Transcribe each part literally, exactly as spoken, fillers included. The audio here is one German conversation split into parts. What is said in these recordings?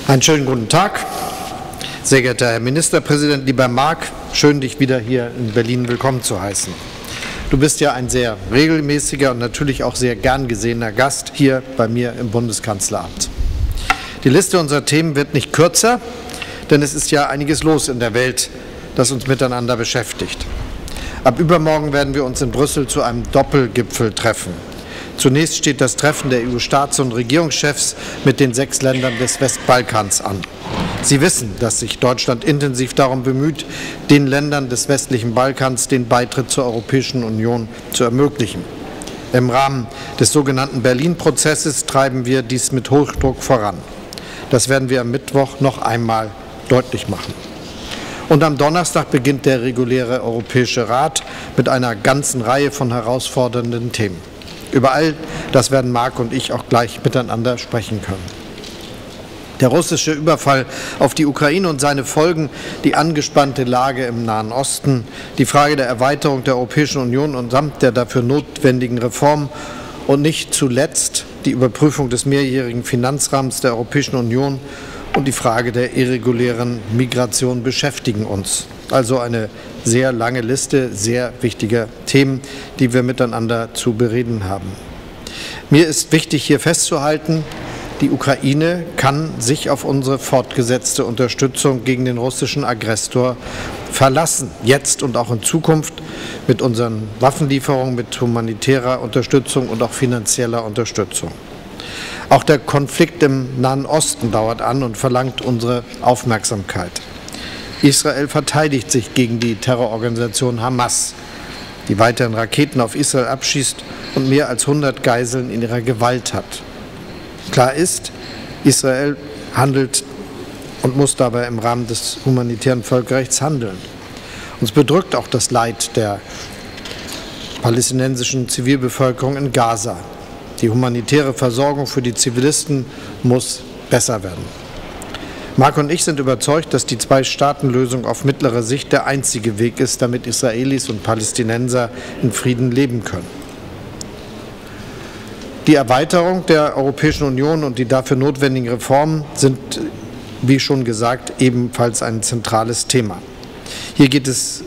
Einen schönen guten Tag, sehr geehrter Herr Ministerpräsident, lieber Marc, schön, dich wieder hier in Berlin willkommen zu heißen. Du bist ja ein sehr regelmäßiger und natürlich auch sehr gern gesehener Gast hier bei mir im Bundeskanzleramt. Die Liste unserer Themen wird nicht kürzer, denn es ist ja einiges los in der Welt, das uns miteinander beschäftigt. Ab übermorgen werden wir uns in Brüssel zu einem Doppelgipfel treffen. Zunächst steht das Treffen der E U-Staats- und Regierungschefs mit den sechs Ländern des Westbalkans an. Sie wissen, dass sich Deutschland intensiv darum bemüht, den Ländern des westlichen Balkans den Beitritt zur Europäischen Union zu ermöglichen. Im Rahmen des sogenannten Berlin-Prozesses treiben wir dies mit Hochdruck voran. Das werden wir am Mittwoch noch einmal deutlich machen. Und am Donnerstag beginnt der reguläre Europäische Rat mit einer ganzen Reihe von herausfordernden Themen. Über all das werden Marc und ich auch gleich miteinander sprechen können. Der russische Überfall auf die Ukraine und seine Folgen, die angespannte Lage im Nahen Osten, die Frage der Erweiterung der Europäischen Union und samt der dafür notwendigen Reformen und nicht zuletzt die Überprüfung des mehrjährigen Finanzrahmens der Europäischen Union und die Frage der irregulären Migration beschäftigen uns. Also eine sehr lange Liste sehr wichtiger Themen, die wir miteinander zu bereden haben. Mir ist wichtig, hier festzuhalten, die Ukraine kann sich auf unsere fortgesetzte Unterstützung gegen den russischen Aggressor verlassen, jetzt und auch in Zukunft mit unseren Waffenlieferungen, mit humanitärer Unterstützung und auch finanzieller Unterstützung. Auch der Konflikt im Nahen Osten dauert an und verlangt unsere Aufmerksamkeit. Israel verteidigt sich gegen die Terrororganisation Hamas, die weiterhin Raketen auf Israel abschießt und mehr als hundert Geiseln in ihrer Gewalt hat. Klar ist, Israel handelt und muss dabei im Rahmen des humanitären Völkerrechts handeln. Uns bedrückt auch das Leid der palästinensischen Zivilbevölkerung in Gaza. Die humanitäre Versorgung für die Zivilisten muss besser werden. Marc und ich sind überzeugt, dass die Zwei-Staaten-Lösung auf mittlere Sicht der einzige Weg ist, damit Israelis und Palästinenser in Frieden leben können. Die Erweiterung der Europäischen Union und die dafür notwendigen Reformen sind, wie schon gesagt, ebenfalls ein zentrales Thema. Hier geht es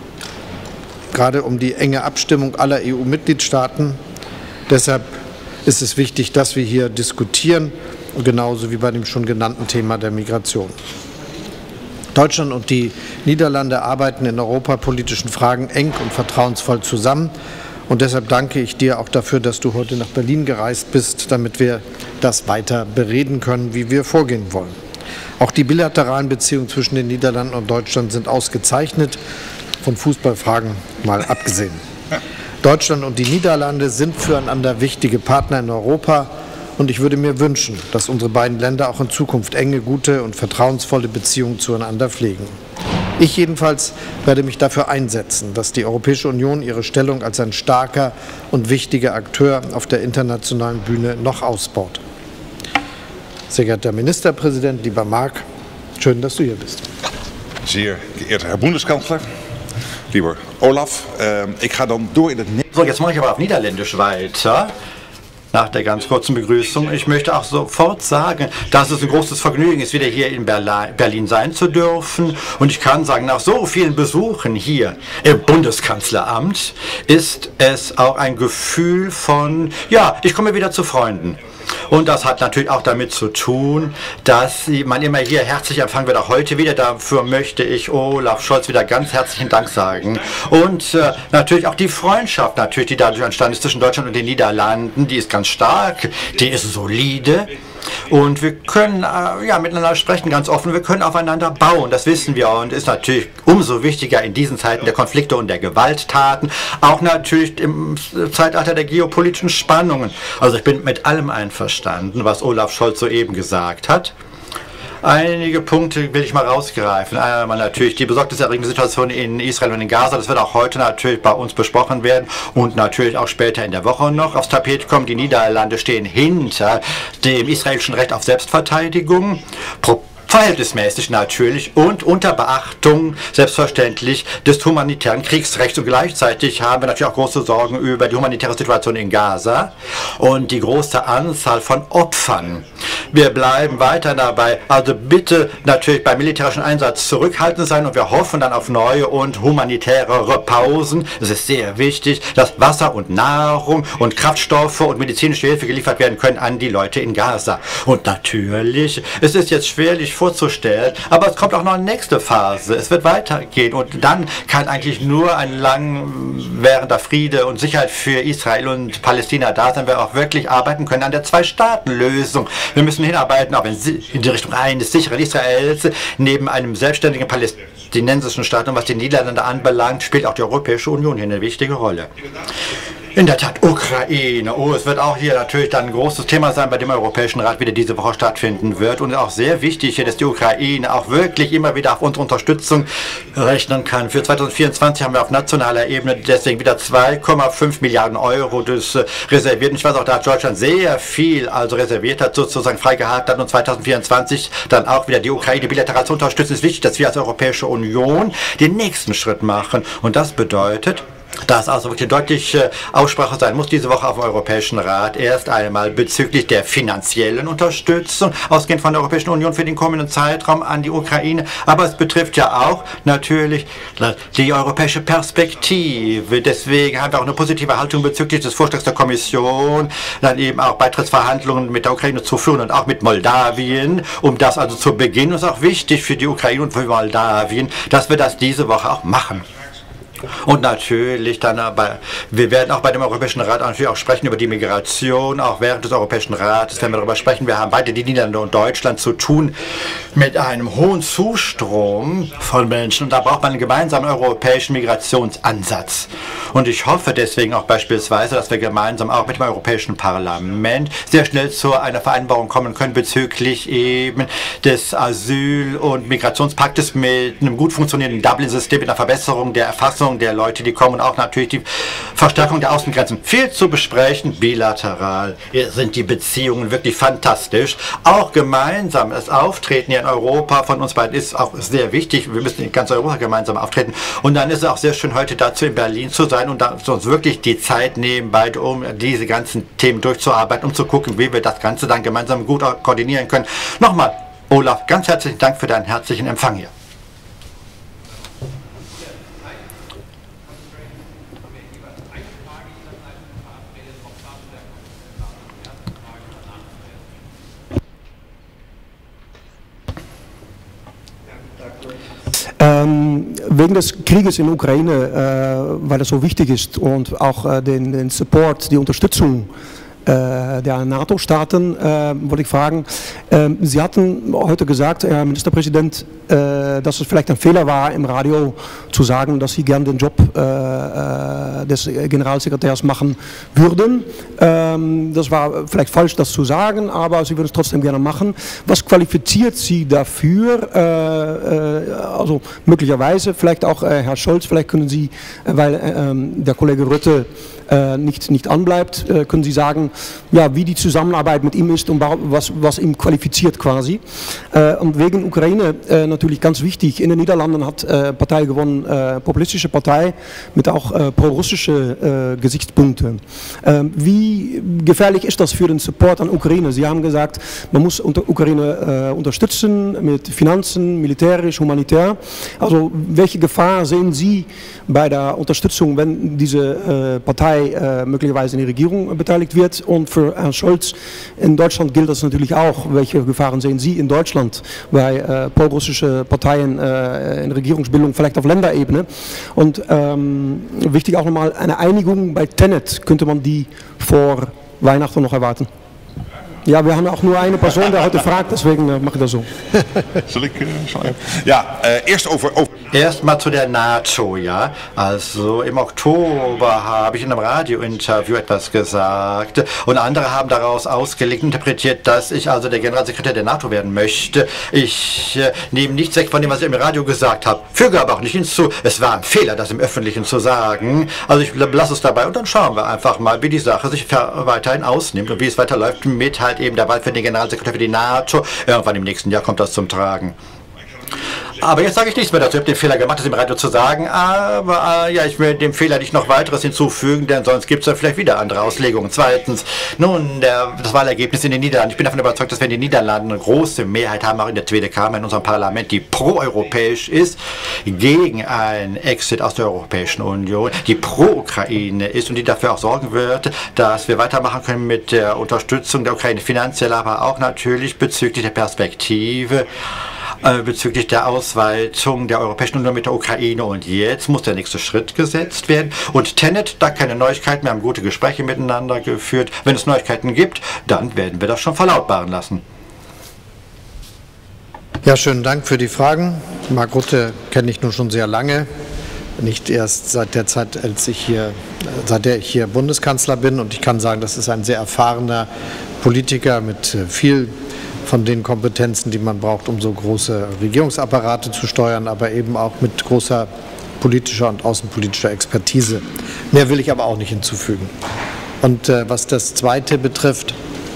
gerade um die enge Abstimmung aller E U-Mitgliedstaaten. Deshalb ist es wichtig, dass wir hier diskutieren, genauso wie bei dem schon genannten Thema der Migration. Deutschland und die Niederlande arbeiten in europapolitischen Fragen eng und vertrauensvoll zusammen. Und deshalb danke ich dir auch dafür, dass du heute nach Berlin gereist bist, damit wir das weiter bereden können, wie wir vorgehen wollen. Auch die bilateralen Beziehungen zwischen den Niederlanden und Deutschland sind ausgezeichnet, von Fußballfragen mal abgesehen. Deutschland und die Niederlande sind füreinander wichtige Partner in Europa. Und ich würde mir wünschen, dass unsere beiden Länder auch in Zukunft enge, gute und vertrauensvolle Beziehungen zueinander pflegen. Ich jedenfalls werde mich dafür einsetzen, dass die Europäische Union ihre Stellung als ein starker und wichtiger Akteur auf der internationalen Bühne noch ausbaut. Sehr geehrter Ministerpräsident, lieber Marc, schön, dass du hier bist. Sehr geehrter Herr Bundeskanzler, lieber Olaf, äh, ich ga dann door in het... So, jetzt mache ich aber auf Niederländisch weiter. Nach der ganz kurzen Begrüßung. Ich möchte auch sofort sagen, dass es ein großes Vergnügen ist, wieder hier in Berlin sein zu dürfen. Und ich kann sagen, nach so vielen Besuchen hier im Bundeskanzleramt ist es auch ein Gefühl von, ja, ich komme wieder zu Freunden. Und das hat natürlich auch damit zu tun, dass man immer hier herzlich empfangen wird, auch heute wieder. Dafür möchte ich Olaf Scholz wieder ganz herzlichen Dank sagen. Und äh, natürlich auch die Freundschaft, natürlich, die dadurch entstanden ist zwischen Deutschland und den Niederlanden, die ist ganz stark, die ist solide. Und wir können äh, ja, miteinander sprechen, ganz offen, wir können aufeinander bauen, das wissen wir und ist natürlich umso wichtiger in diesen Zeiten der Konflikte und der Gewalttaten, auch natürlich im Zeitalter der geopolitischen Spannungen. Also ich bin mit allem einverstanden, was Olaf Scholz soeben gesagt hat. Einige Punkte will ich mal rausgreifen. Einmal natürlich die besorgniserregende Situation in Israel und in Gaza. Das wird auch heute natürlich bei uns besprochen werden und natürlich auch später in der Woche noch aufs Tapet kommen. Die Niederlande stehen hinter dem israelischen Recht auf Selbstverteidigung. Pro verhältnismäßig natürlich und unter Beachtung selbstverständlich des humanitären Kriegsrechts. Und gleichzeitig haben wir natürlich auch große Sorgen über die humanitäre Situation in Gaza und die große Anzahl von Opfern. Wir bleiben weiter dabei. Also bitte natürlich beim militärischen Einsatz zurückhaltend sein und wir hoffen dann auf neue und humanitärere Pausen. Es ist sehr wichtig, dass Wasser und Nahrung und Kraftstoffe und medizinische Hilfe geliefert werden können an die Leute in Gaza. Und natürlich, es ist jetzt schwerlich vorzustellen, aber es kommt auch noch eine nächste Phase. Es wird weitergehen und dann kann eigentlich nur ein langwährender Friede und Sicherheit für Israel und Palästina da sein, wir auch wirklich arbeiten können an der Zwei-Staaten-Lösung. Wir müssen hinarbeiten, auch in die Richtung eines sicheren Israels, neben einem selbstständigen palästinensischen Staat. Und was die Niederlande anbelangt, spielt auch die Europäische Union hier eine wichtige Rolle. In der Tat, Ukraine. Oh, es wird auch hier natürlich dann ein großes Thema sein, bei dem Europäischen Rat wieder diese Woche stattfinden wird. Und auch sehr wichtig, dass die Ukraine auch wirklich immer wieder auf unsere Unterstützung rechnen kann. Für zweitausendvierundzwanzig haben wir auf nationaler Ebene deswegen wieder zwei Komma fünf Milliarden Euro das reserviert. Und ich weiß auch, da hat Deutschland sehr viel also reserviert hat, sozusagen freigehalten hat. Und zweitausendvierundzwanzig dann auch wieder die Ukraine bilateral zu unterstützen. Es ist wichtig, dass wir als Europäische Union den nächsten Schritt machen. Und das bedeutet, dass also wirklich deutliche Aussprache sein muss diese Woche auf dem Europäischen Rat. Erst einmal bezüglich der finanziellen Unterstützung, ausgehend von der Europäischen Union für den kommenden Zeitraum an die Ukraine. Aber es betrifft ja auch natürlich die europäische Perspektive. Deswegen haben wir auch eine positive Haltung bezüglich des Vorschlags der Kommission, dann eben auch Beitrittsverhandlungen mit der Ukraine zu führen und auch mit Moldawien, um das also zu beginnen. Es ist auch wichtig für die Ukraine und für Moldawien, dass wir das diese Woche auch machen. Und natürlich dann aber, wir werden auch bei dem Europäischen Rat natürlich auch sprechen über die Migration, auch während des Europäischen Rates werden wir darüber sprechen. Wir haben beide, die Niederlande und Deutschland, zu tun mit einem hohen Zustrom von Menschen und da braucht man einen gemeinsamen europäischen Migrationsansatz. Und ich hoffe deswegen auch beispielsweise, dass wir gemeinsam auch mit dem Europäischen Parlament sehr schnell zu einer Vereinbarung kommen können bezüglich eben des Asyl- und Migrationspaktes mit einem gut funktionierenden Dublin-System, mit einer Verbesserung der Erfassung der Leute, die kommen, und auch natürlich die Verstärkung der Außengrenzen. Viel zu besprechen, bilateral sind die Beziehungen wirklich fantastisch. Auch gemeinsam das Auftreten hier in Europa von uns beiden ist auch sehr wichtig. Wir müssen in ganz Europa gemeinsam auftreten. Und dann ist es auch sehr schön, heute dazu in Berlin zu sein und uns wirklich die Zeit nehmen, beide, um diese ganzen Themen durchzuarbeiten, um zu gucken, wie wir das Ganze dann gemeinsam gut koordinieren können. Nochmal, Olaf, ganz herzlichen Dank für deinen herzlichen Empfang hier. Ähm, wegen des Krieges in Ukraine, äh, weil das so wichtig ist und auch äh, den, den Support, die Unterstützung äh, der NATO-Staaten, äh, wollte ich fragen. Äh, Sie hatten heute gesagt, Herr Ministerpräsident, äh, dass es vielleicht ein Fehler war, im Radio zu sagen, dass Sie gern den Job äh, des Generalsekretärs machen würden. Ähm, das war vielleicht falsch, das zu sagen, aber Sie würden es trotzdem gerne machen. Was qualifiziert Sie dafür? Äh, äh, also möglicherweise, vielleicht auch äh, Herr Scholz, vielleicht können Sie, äh, weil äh, der Kollege Rutte äh, nicht, nicht anbleibt, äh, können Sie sagen, ja, wie die Zusammenarbeit mit ihm ist und was, was ihn qualifiziert quasi. Äh, und wegen Ukraine äh, natürlich ganz wichtig, in den Niederlanden hat äh, Partei gewonnen, äh, populistische Partei mit auch äh, pro-russische äh, Gesichtspunkten. Äh, wie gefährlich ist das für den Support an Ukraine? Sie haben gesagt, man muss unter Ukraine äh, unterstützen mit Finanzen, militärisch, humanitär. Also welche Gefahr sehen Sie bei der Unterstützung, wenn diese äh, Partei äh, möglicherweise in die Regierung beteiligt wird? Und für Herrn Scholz in Deutschland gilt das natürlich auch. Welche Gefahren sehen Sie in Deutschland bei äh, pro-russischen Parteien äh, in Regierungsbildung, vielleicht auf Länderebene? Und ähm, wichtig auch nochmal, eine Einigung bei Tenet, könnte man die vor Weihnachten noch erwarten? Ja, wir haben auch nur eine Person, der heute fragt, deswegen äh, mache ich das so. Soll ich, äh, schon ja, äh, erst over, over. Erstmal zu der NATO, ja. Also im Oktober habe ich in einem Radiointerview etwas gesagt und andere haben daraus ausgelegt, interpretiert, dass ich also der Generalsekretär der NATO werden möchte. Ich äh, nehme nichts weg von dem, was ich im Radio gesagt habe, füge aber auch nicht hinzu. Es war ein Fehler, das im Öffentlichen zu sagen. Also ich lasse es dabei und dann schauen wir einfach mal, wie die Sache sich weiterhin ausnimmt und wie es weiterläuft mit halt eben der Wahl für den Generalsekretär für die NATO. Irgendwann im nächsten Jahr kommt das zum Tragen. Aber jetzt sage ich nichts mehr dazu. Ich habe den Fehler gemacht, das im Radio zu sagen. Aber äh, ja, ich will dem Fehler nicht noch weiteres hinzufügen, denn sonst gibt es ja vielleicht wieder andere Auslegungen. Zweitens, nun, der, das Wahlergebnis in den Niederlanden. Ich bin davon überzeugt, dass wir in den Niederlanden eine große Mehrheit haben, auch in der Tweede Kammer, in unserem Parlament, die proeuropäisch ist, gegen einen Exit aus der Europäischen Union, die pro-Ukraine ist und die dafür auch sorgen wird, dass wir weitermachen können mit der Unterstützung der Ukraine finanziell, aber auch natürlich bezüglich der Perspektive, bezüglich der Ausweitung der Europäischen Union mit der Ukraine. Und jetzt muss der nächste Schritt gesetzt werden. Und Tenet, da keine Neuigkeiten, wir haben gute Gespräche miteinander geführt. Wenn es Neuigkeiten gibt, dann werden wir das schon verlautbaren lassen. Ja, schönen Dank für die Fragen. Mark Rutte kenne ich nun schon sehr lange. Nicht erst seit der Zeit, als ich hier, seit der ich hier Bundeskanzler bin. Und ich kann sagen, das ist ein sehr erfahrener Politiker mit viel von den Kompetenzen, die man braucht, um so große Regierungsapparate zu steuern, aber eben auch mit großer politischer und außenpolitischer Expertise. Mehr will ich aber auch nicht hinzufügen. Und äh, was das Zweite betrifft,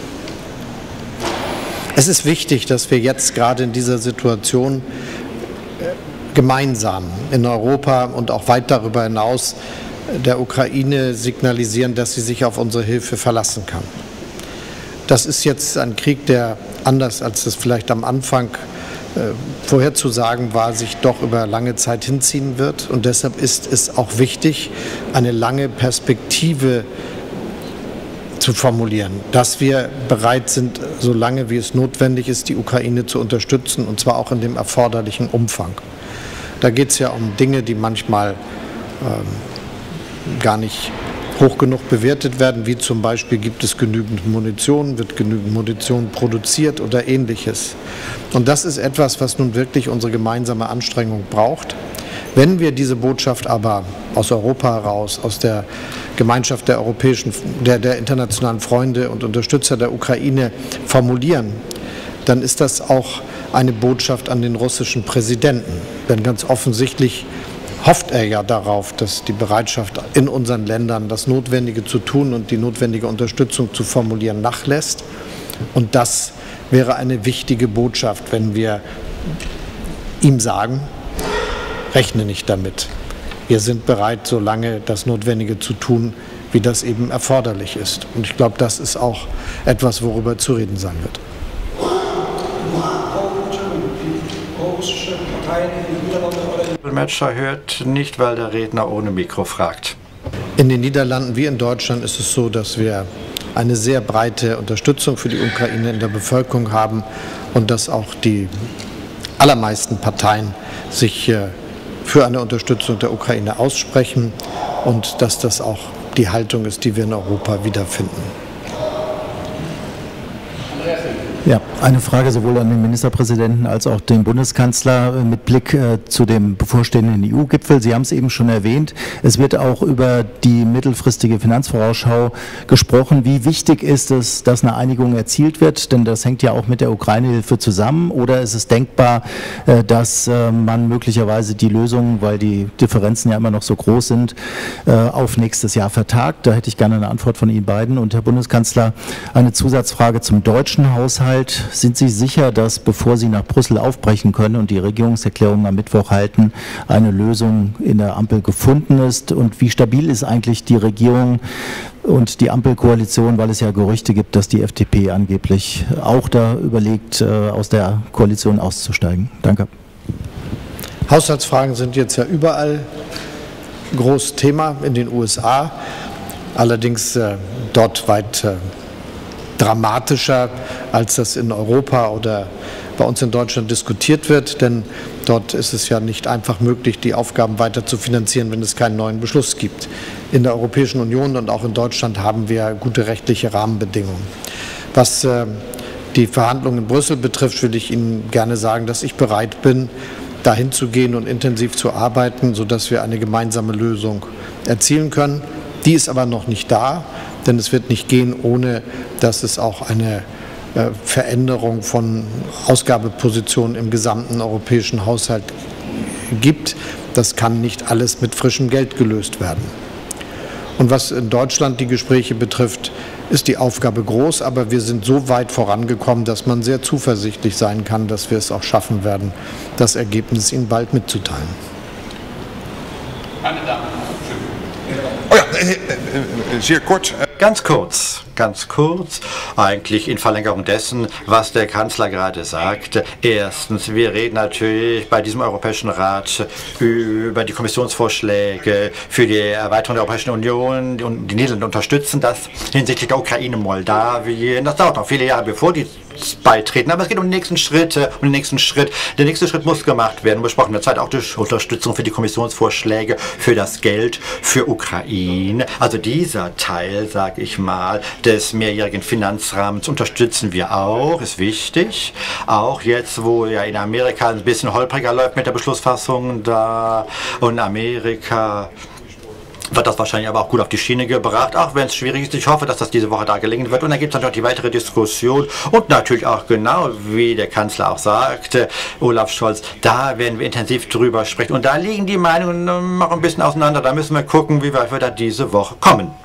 es ist wichtig, dass wir jetzt gerade in dieser Situation äh, gemeinsam in Europa und auch weit darüber hinaus der Ukraine signalisieren, dass sie sich auf unsere Hilfe verlassen kann. Das ist jetzt ein Krieg, der anders als es vielleicht am Anfang äh, vorherzusagen war, sich doch über lange Zeit hinziehen wird. Und deshalb ist es auch wichtig, eine lange Perspektive zu formulieren, dass wir bereit sind, so lange wie es notwendig ist, die Ukraine zu unterstützen, und zwar auch in dem erforderlichen Umfang. Da geht es ja um Dinge, die manchmal ähm, gar nicht hoch genug bewertet werden, wie zum Beispiel, gibt es genügend Munition, wird genügend Munition produziert oder Ähnliches. Und das ist etwas, was nun wirklich unsere gemeinsame Anstrengung braucht. Wenn wir diese Botschaft aber aus Europa heraus, aus der Gemeinschaft der europäischen, der, der internationalen Freunde und Unterstützer der Ukraine formulieren, dann ist das auch eine Botschaft an den russischen Präsidenten. Denn ganz offensichtlich hofft er ja darauf, dass die Bereitschaft in unseren Ländern, das Notwendige zu tun und die notwendige Unterstützung zu formulieren, nachlässt. Und das wäre eine wichtige Botschaft, wenn wir ihm sagen, rechne nicht damit. Wir sind bereit, so lange das Notwendige zu tun, wie das eben erforderlich ist. Und ich glaube, das ist auch etwas, worüber zu reden sein wird. Dolmetscher hört nicht, weil der Redner ohne Mikro fragt. In den Niederlanden wie in Deutschland ist es so, dass wir eine sehr breite Unterstützung für die Ukraine in der Bevölkerung haben und dass auch die allermeisten Parteien sich für eine Unterstützung der Ukraine aussprechen und dass das auch die Haltung ist, die wir in Europa wiederfinden. Ja, eine Frage sowohl an den Ministerpräsidenten als auch den Bundeskanzler mit Blick äh, zu dem bevorstehenden E U-Gipfel. Sie haben es eben schon erwähnt. Es wird auch über die mittelfristige Finanzvorausschau gesprochen. Wie wichtig ist es, dass eine Einigung erzielt wird? Denn das hängt ja auch mit der Ukraine-Hilfe zusammen. Oder ist es denkbar, äh, dass äh, man möglicherweise die Lösung, weil die Differenzen ja immer noch so groß sind, äh, auf nächstes Jahr vertagt? Da hätte ich gerne eine Antwort von Ihnen beiden. Und Herr Bundeskanzler, eine Zusatzfrage zum deutschen Haushalt. Sind Sie sicher, dass, bevor Sie nach Brüssel aufbrechen können und die Regierungserklärung am Mittwoch halten, eine Lösung in der Ampel gefunden ist? Und wie stabil ist eigentlich die Regierung und die Ampelkoalition, weil es ja Gerüchte gibt, dass die F D P angeblich auch da überlegt, aus der Koalition auszusteigen? Danke. Haushaltsfragen sind jetzt ja überall groß Thema, in den U S A, allerdings äh, dort weit äh, dramatischer, als das in Europa oder bei uns in Deutschland diskutiert wird, denn dort ist es ja nicht einfach möglich, die Aufgaben weiter zu finanzieren, wenn es keinen neuen Beschluss gibt. In der Europäischen Union und auch in Deutschland haben wir gute rechtliche Rahmenbedingungen. Was äh, die Verhandlungen in Brüssel betrifft, will ich Ihnen gerne sagen, dass ich bereit bin, dahin zu gehen und intensiv zu arbeiten, sodass wir eine gemeinsame Lösung erzielen können. Die ist aber noch nicht da. Denn es wird nicht gehen, ohne dass es auch eine äh, Veränderung von Ausgabepositionen im gesamten europäischen Haushalt gibt. Das kann nicht alles mit frischem Geld gelöst werden. Und was in Deutschland die Gespräche betrifft, ist die Aufgabe groß, aber wir sind so weit vorangekommen, dass man sehr zuversichtlich sein kann, dass wir es auch schaffen werden, das Ergebnis Ihnen bald mitzuteilen. Meine Damen. Oh ja, sehr kurz. Ganz kurz, ganz kurz, eigentlich in Verlängerung dessen, was der Kanzler gerade sagte. Erstens, wir reden natürlich bei diesem Europäischen Rat über die Kommissionsvorschläge für die Erweiterung der Europäischen Union und die Niederlande unterstützen das hinsichtlich der Ukraine, Moldawien. Das dauert noch viele Jahre, bevor die beitreten, aber es geht um den nächsten Schritt, um den nächsten Schritt. Der nächste Schritt muss gemacht werden. Wir brauchen derzeit auch die Unterstützung für die Kommissionsvorschläge, für das Geld, für Ukraine. Also dieser Teil, sage ich mal, des mehrjährigen Finanzrahmens unterstützen wir auch, ist wichtig. Auch jetzt, wo ja in Amerika ein bisschen holpriger läuft mit der Beschlussfassung da und Amerika wird das wahrscheinlich aber auch gut auf die Schiene gebracht, auch wenn es schwierig ist. Ich hoffe, dass das diese Woche da gelingen wird. Und dann gibt es natürlich die weitere Diskussion und natürlich auch genau, wie der Kanzler auch sagte, Olaf Scholz, da werden wir intensiv drüber sprechen. Und da liegen die Meinungen noch ein bisschen auseinander. Da müssen wir gucken, wie weit wir da diese Woche kommen.